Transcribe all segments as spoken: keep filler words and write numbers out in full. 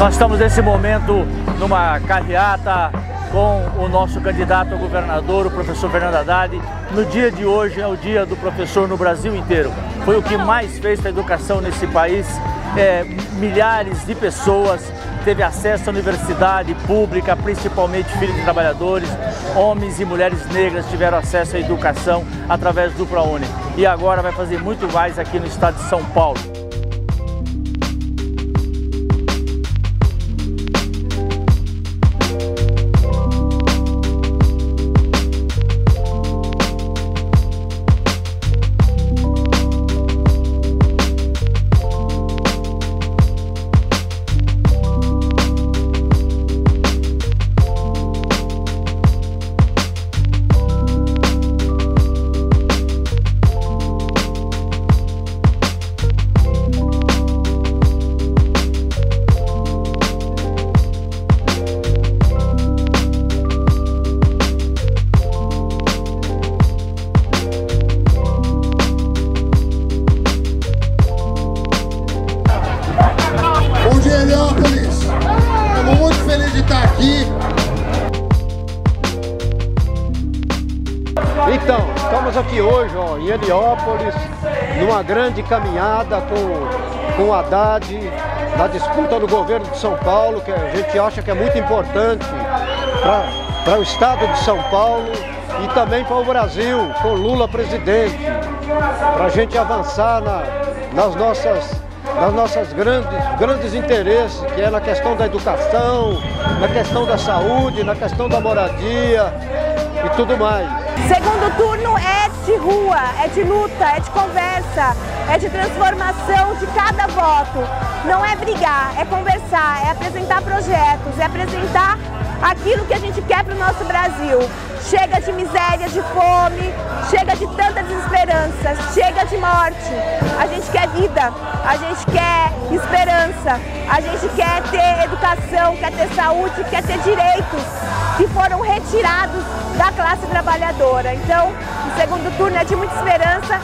Nós estamos nesse momento numa carreata com o nosso candidato a governador, o professor Fernando Haddad. No dia de hoje é o dia do professor no Brasil inteiro. Foi o que mais fez para a educação nesse país. É, milhares de pessoas teve acesso à universidade pública, principalmente filhos de trabalhadores, homens e mulheres negras tiveram acesso à educação através do ProUni. E agora vai fazer muito mais aqui no estado de São Paulo. Estamos muito felizes de estar aqui. Então, estamos aqui hoje ó, em Heliópolis, numa grande caminhada com, com o Haddad, na disputa do governo de São Paulo, que a gente acha que é muito importante para o estado de São Paulo e também para o Brasil, com Lula presidente, para a gente avançar na, nas nossas... nas nossas grandes, grandes interesses, que é na questão da educação, na questão da saúde, na questão da moradia e tudo mais. Segundo turno é de rua, é de luta, é de conversa, é de transformação de cada voto. Não é brigar, é conversar, é apresentar projetos, é apresentar aquilo que a gente quer para o nosso Brasil. Chega de miséria, de fome, chega de tanta desesperança, chega de morte. A gente quer vida, a gente quer esperança, a gente quer ter educação, quer ter saúde, quer ter direitos que foram retirados da classe trabalhadora. Então, o segundo turno é de muita esperança.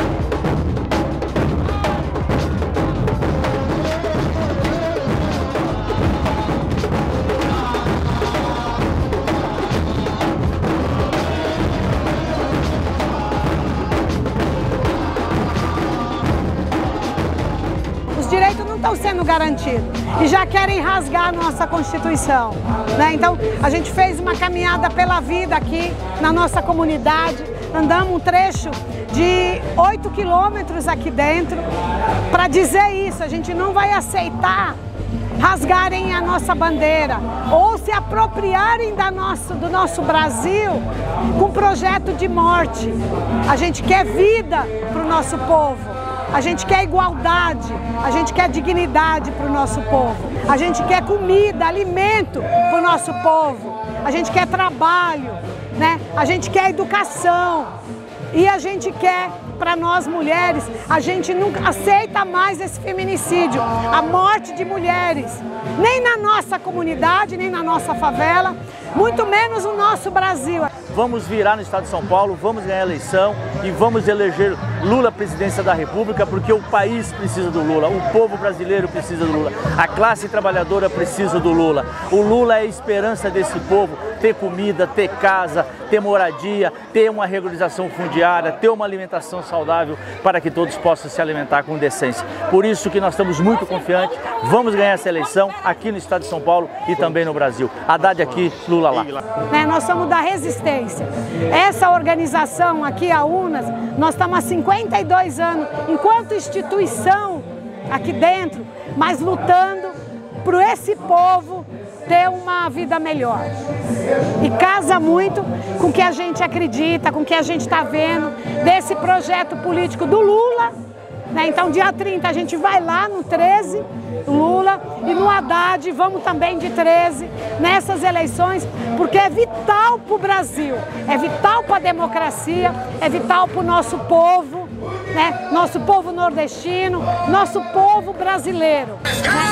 Os direitos não estão sendo garantidos e já querem rasgar a nossa Constituição, né? Então, a gente fez uma caminhada pela vida aqui na nossa comunidade, andamos um trecho de oito quilômetros aqui dentro para dizer isso. A gente não vai aceitar rasgarem a nossa bandeira ou se apropriarem da nosso, do nosso Brasil com projeto de morte. A gente quer vida para o nosso povo. A gente quer igualdade, a gente quer dignidade para o nosso povo, a gente quer comida, alimento para o nosso povo, a gente quer trabalho, né? A gente quer educação e a gente quer, para nós mulheres, a gente nunca aceita mais esse feminicídio, a morte de mulheres, nem na nossa comunidade, nem na nossa favela, muito menos no nosso Brasil. Vamos virar no estado de São Paulo, vamos ganhar a eleição e vamos eleger Lula presidência da República, porque o país precisa do Lula, o povo brasileiro precisa do Lula, a classe trabalhadora precisa do Lula. O Lula é a esperança desse povo, ter comida, ter casa, ter moradia, ter uma regularização fundiária, ter uma alimentação saudável para que todos possam se alimentar com decência. Por isso que nós estamos muito confiantes, vamos ganhar essa eleição aqui no estado de São Paulo e também no Brasil. Haddad aqui, Lula lá. É, nós somos da resistência. Essa organização aqui, a UNAS, nós estamos há cinquenta e dois anos, enquanto instituição aqui dentro, mas lutando por esse povo ter uma vida melhor. E casa muito com o que a gente acredita, com o que a gente está vendo desse projeto político do Lula, né? Então, dia trinta a gente vai lá no treze, Lula, e no Haddad, vamos também de treze, nessas eleições, porque é vital para o Brasil, é vital para a democracia, é vital para o nosso povo, né? Nosso povo nordestino, nosso povo brasileiro.